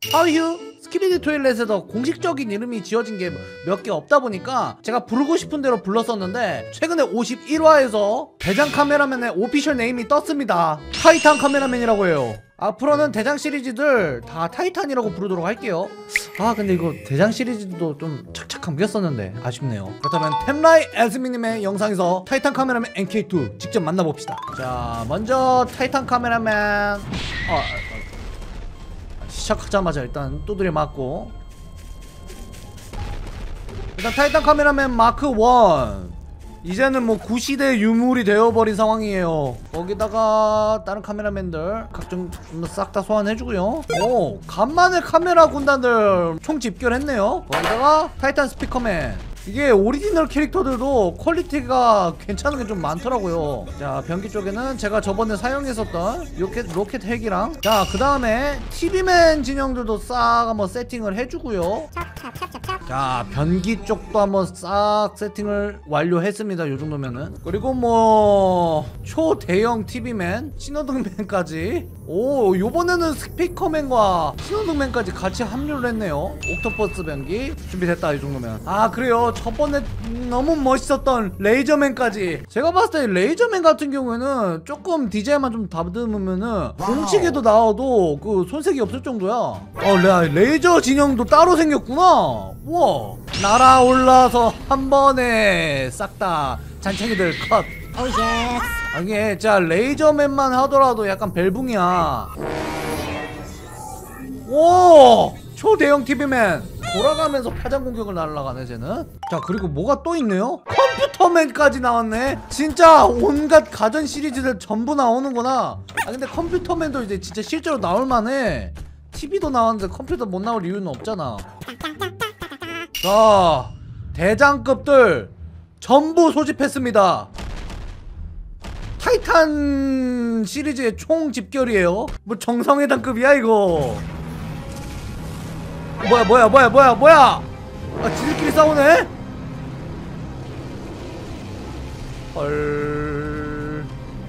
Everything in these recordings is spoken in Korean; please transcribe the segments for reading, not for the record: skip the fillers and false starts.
하위휴 스키비디 토일렛에서 공식적인 이름이 지어진 게 몇 개 없다 보니까 제가 부르고 싶은 대로 불렀었는데 최근에 51화에서 대장 카메라맨의 오피셜 네임이 떴습니다. 타이탄 카메라맨이라고 해요. 앞으로는 대장 시리즈들 다 타이탄이라고 부르도록 할게요. 아 근데 이거 대장 시리즈도 좀 착착 감겼었는데 아쉽네요. 그렇다면 템라이 에스미님의 영상에서 타이탄 카메라맨 NK2 직접 만나봅시다. 자 먼저 타이탄 카메라맨 시작하자마자 일단 두드려 맞고, 일단 타이탄 카메라맨 마크 1 이제는 뭐 구시대 유물이 되어버린 상황이에요. 거기다가 다른 카메라맨들 각종 싹 다 소환해주고요. 오 간만에 카메라 군단들 총 집결했네요. 거기다가 타이탄 스피커맨, 이게 오리지널 캐릭터들도 퀄리티가 괜찮은 게 좀 많더라고요. 자 변기 쪽에는 제가 저번에 사용했었던 로켓 핵이랑, 자 그 다음에 TV맨 진영들도 싹 한번 세팅을 해주고요. 자 변기 쪽도 한번 싹 세팅을 완료했습니다. 요 정도면은. 그리고 뭐 초대형 TV맨, 신호등맨까지, 오 요번에는 스피커맨과 신호등맨까지 같이 합류를 했네요. 옥토퍼스 변기 준비됐다. 이 정도면. 아 그래요, 저번에 너무 멋있었던 레이저맨까지. 제가 봤을 때 레이저맨 같은 경우에는 조금 디자인만 좀 다듬으면은 공식에도 나와도 그 손색이 없을 정도야. 레이저 진영도 따로 생겼구나. 우와, 날아올라서 한 번에 싹 다 잔챙이들 컷. 오 예스. 이게 자 레이저맨만 하더라도 약간 벨붕이야. 오 초대형 TV맨 돌아가면서 파장 공격을 날아가네 쟤는. 자 그리고 뭐가 또 있네요. 컴퓨터맨까지 나왔네. 진짜 온갖 가전 시리즈들 전부 나오는구나. 아 근데 컴퓨터맨도 이제 진짜 실제로 나올만해. TV도 나왔는데 컴퓨터 못 나올 이유는 없잖아. 자 대장급들 전부 소집했습니다. 타이탄 시리즈의 총 집결이에요. 뭐 정상회담급이야 이거. 뭐야 아 지들끼리 싸우네? 헐,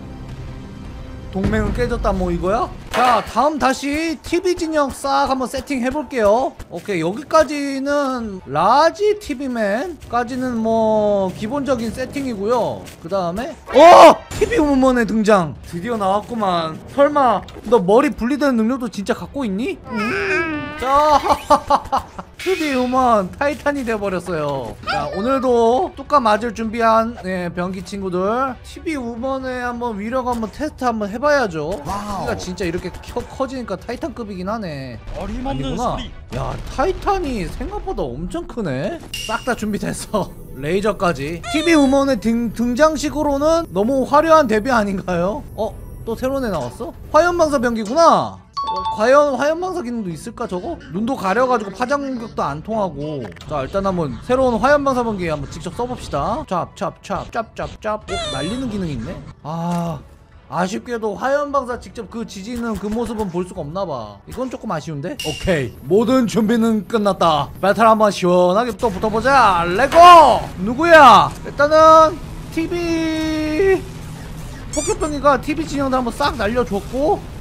동맹은 깨졌다 뭐 이거야? 자 다음 다시 TV 진영 싹 한번 세팅 해볼게요. 오케이 여기까지는 라지 TV맨까지는 뭐 기본적인 세팅이고요. 그 다음에 TV 우먼의 등장 드디어 나왔구만. 설마 너 머리 분리되는 능력도 진짜 갖고 있니? 자 TV 우먼 타이탄이 되어버렸어요. 자 오늘도 뚜까 맞을 준비한 변기 친구들, TV 우먼의 한번 위력 한번 테스트 한번 해봐야죠. TV가 진짜 이렇게 커지니까 타이탄급이긴 하네. 어림없는 소리. 야 타이탄이 생각보다 엄청 크네. 싹 다 준비됐어. 레이저까지. TV 우먼의 등장식으로는 너무 화려한 데뷔 아닌가요? 또 새로운 애 나왔어? 화염방사 변기구나. 과연 화염방사 기능도 있을까 저거? 눈도 가려가지고 파장 공격도 안 통하고. 자 일단 한번 새로운 화염방사 변기 한번 직접 써봅시다. 짭짭짭. 날리는 기능이 있네? 아쉽게도 화염방사 직접 그 지지는 그 모습은 볼 수가 없나봐. 이건 조금 아쉬운데? 오케이 모든 준비는 끝났다. 배틀 한번 시원하게 또 붙어보자. 레고! 누구야? 일단은 TV 폭격병기가 TV 진영들 한번 싹 날려줬고,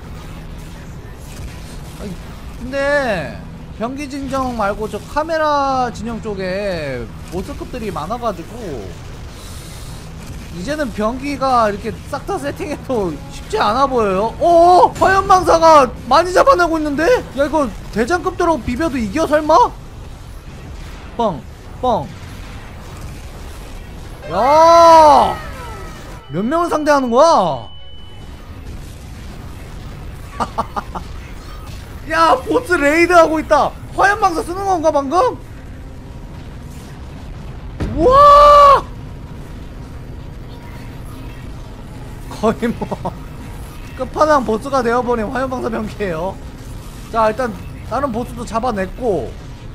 근데 변기 진영 말고 저 카메라 진영 쪽에 보스급들이 많아가지고 이제는 변기가 이렇게 싹 다 세팅해도 쉽지 않아 보여요. 화염방사가 많이 잡아내고 있는데? 야 이거 대장급들하고 비벼도 이겨 설마? 뻥 야 몇 명을 상대하는 거야? 야 보스 레이드 하고 있다. 화염방사 쓰는 건가 방금? 우와 거의 뭐 끝판왕 보스가 되어버린 화염방사 변기예요. 자 일단 다른 보스도 잡아냈고,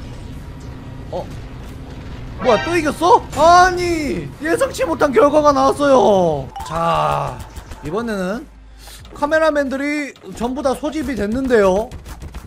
뭐야 또 이겼어? 아니 예상치 못한 결과가 나왔어요. 자 이번에는 카메라맨들이 전부 다 소집이 됐는데요.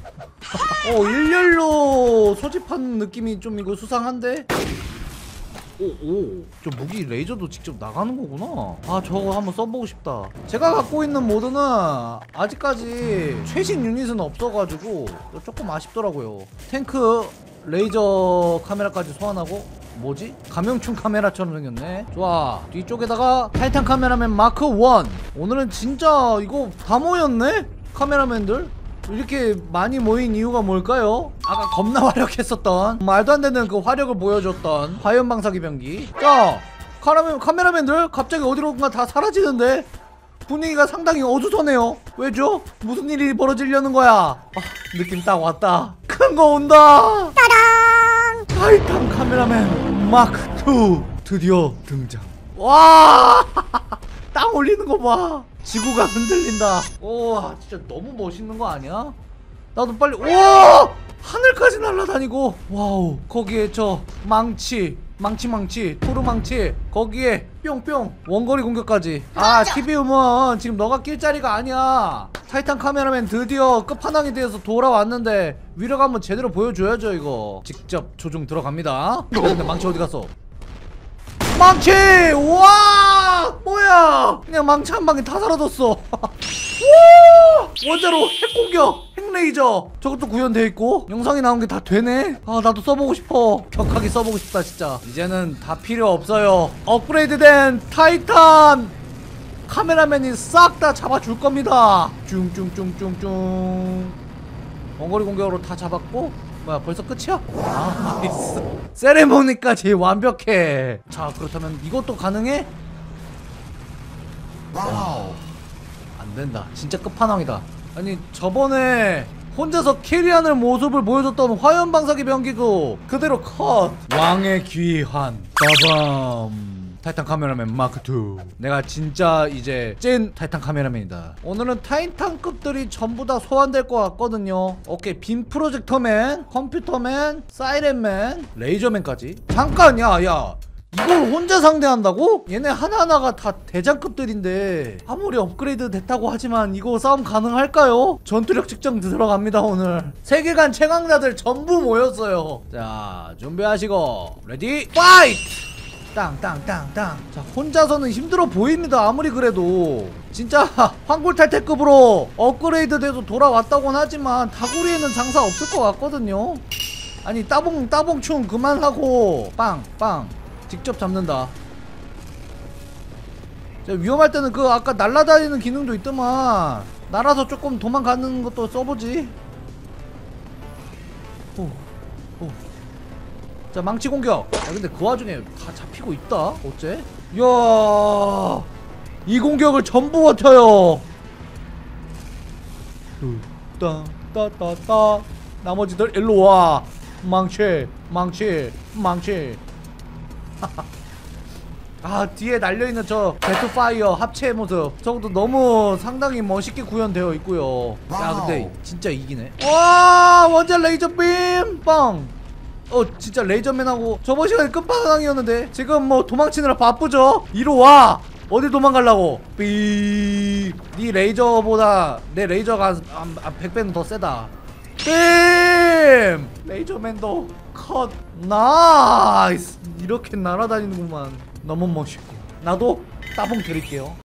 일렬로 소집한 느낌이 좀 이거 수상한데? 오오 저 무기 레이저도 직접 나가는 거구나. 아 저거 한번 써보고 싶다. 제가 갖고 있는 모드는 아직까지 최신 유닛은 없어가지고 조금 아쉽더라고요. 탱크 레이저 카메라까지 소환하고 뭐지? 감염충 카메라처럼 생겼네. 좋아. 뒤쪽에다가 타이탄 카메라맨 마크 1. 오늘은 진짜 이거 다 모였네? 카메라맨들? 이렇게 많이 모인 이유가 뭘까요? 아까 겁나 화력했었던 말도 안 되는 그 화력을 보여줬던 화염방사기 병기. 자, 카메라맨들 갑자기 어디론가 다 사라지는데 분위기가 상당히 어두서네요. 왜죠? 무슨 일이 벌어지려는 거야? 아, 느낌 딱 왔다. 큰 거 온다. 따당! 타이탄 카메라맨 마크 2 드디어 등장. 와! 땅 올리는 거 봐. 지구가 흔들린다. 우와 진짜 너무 멋있는 거 아니야? 나도 빨리. 우와 하늘까지 날아다니고. 와우 거기에 저 망치 토르망치 거기에 뿅뿅 원거리 공격까지. 아 TV우먼 지금 너가 낄 자리가 아니야. 타이탄 카메라맨 드디어 끝판왕이 되어서 돌아왔는데 위력 한번 제대로 보여줘야죠. 이거 직접 조종 들어갑니다. 근데 망치 어디 갔어? 망치! 우와! 뭐야! 그냥 망치 한 방에 다 사라졌어. 우와! 원자로 핵공격! 핵레이저! 저것도 구현되어 있고 영상이 나온 게 다 되네? 아 나도 써보고 싶어. 격하게 써보고 싶다 진짜. 이제는 다 필요 없어요. 업그레이드된 타이탄 카메라맨이 싹 다 잡아줄 겁니다. 쭝쭝쭝쭝쭝 원거리 공격으로 다 잡았고. 뭐야 벌써 끝이야? 아 나이스. 세레모니까지 완벽해. 자 그렇다면 이것도 가능해? 와우 안된다. 진짜 끝판왕이다. 아니 저번에 혼자서 캐리하는 모습을 보여줬던 화염방사기 병기고 그대로 컷. 왕의 귀환 빠밤. 타이탄 카메라맨 마크 2. 내가 진짜 이제 찐 타이탄 카메라맨이다. 오늘은 타이탄급들이 전부 다 소환될 것 같거든요. 오케이 빔 프로젝터맨, 컴퓨터맨, 사이렌맨, 레이저맨까지. 잠깐 야야 이걸 혼자 상대한다고? 얘네 하나하나가 다 대장급들인데 아무리 업그레이드 됐다고 하지만 이거 싸움 가능할까요? 전투력 측정 들어갑니다. 오늘 세계관 최강자들 전부 모였어요. 자 준비하시고 레디 파이트! 땅땅땅땅. 자 혼자서는 힘들어 보입니다. 아무리 그래도 진짜 황골탈퇴급으로 업그레이드 돼서 돌아왔다곤 하지만 다구리에는 장사 없을 것 같거든요. 아니 따봉충 그만하고 빵빵 직접 잡는다. 자, 위험할 때는 그 아까 날아다니는 기능도 있더만 날아서 조금 도망가는 것도 써보지. 오. 자 망치 공격. 야 근데 그 와중에 다 잡히고 있다. 어째? 이야 이 공격을 전부 버텨요. 따따따따. 나머지들 일로와. 망치 아 뒤에 날려있는 저 배트파이어 합체 모습 저것도 너무 상당히 멋있게 구현되어 있고요. 야 근데 진짜 이기네. 와 원자 레이저빔 빵. 진짜 레이저맨하고 저번 시간에 끝판왕이었는데 지금 뭐 도망치느라 바쁘죠? 이로 와! 어딜 도망가려고? 삐. 네 레이저보다 내 레이저가 100배는 더 세다. 빔! 레이저맨도 컷. 나이스. 이렇게 날아다니는구만. 너무 멋있고 나도 따봉 드릴게요.